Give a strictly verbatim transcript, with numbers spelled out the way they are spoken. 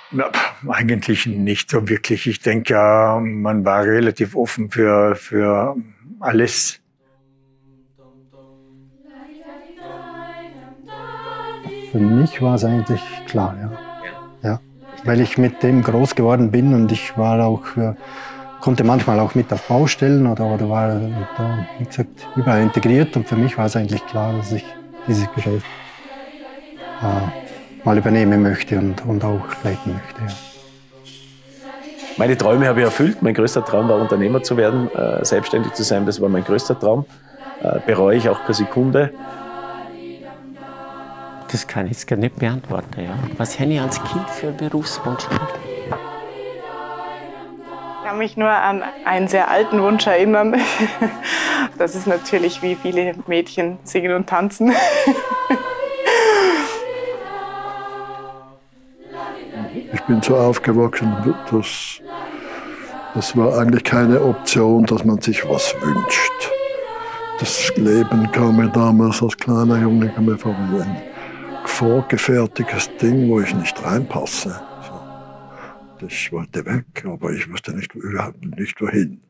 Na, eigentlich nicht so wirklich. Ich denke, ja, man war relativ offen für, für alles. Für mich war es eigentlich klar, ja. Ja. Weil ich mit dem groß geworden bin und ich war auch, äh, konnte manchmal auch mit auf Baustellen oder, oder war da, wie gesagt, überall integriert. Und für mich war es eigentlich klar, dass ich dieses Geschäft äh, mal übernehmen möchte und, und auch leiten möchte. Ja. Meine Träume habe ich erfüllt. Mein größter Traum war, Unternehmer zu werden, äh, selbstständig zu sein. Das war mein größter Traum. Äh, bereue ich auch keine Sekunde. Das kann ich jetzt gar nicht beantworten. Ja. Was hätte ich als Kind für einen Berufswunsch gehabt? Ich kann mich nur an einen sehr alten Wunsch erinnern. Das ist natürlich, wie viele Mädchen singen und tanzen. Ich bin so aufgewachsen, dass das war eigentlich keine Option, dass man sich was wünscht. Das Leben kam mir damals als kleiner Junge kam mir vor wie ein vorgefertigtes Ding, wo ich nicht reinpasse. Ich wollte weg, aber ich wusste nicht, überhaupt nicht wohin.